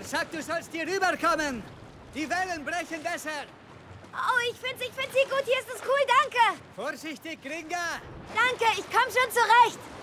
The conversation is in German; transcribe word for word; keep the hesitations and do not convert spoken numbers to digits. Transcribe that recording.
sag, du sollst hier rüberkommen. Die Wellen brechen besser. Oh, ich find's, ich find's hier gut. Hier ist es cool, danke. Vorsichtig, Gringa. Danke, ich komm schon zurecht.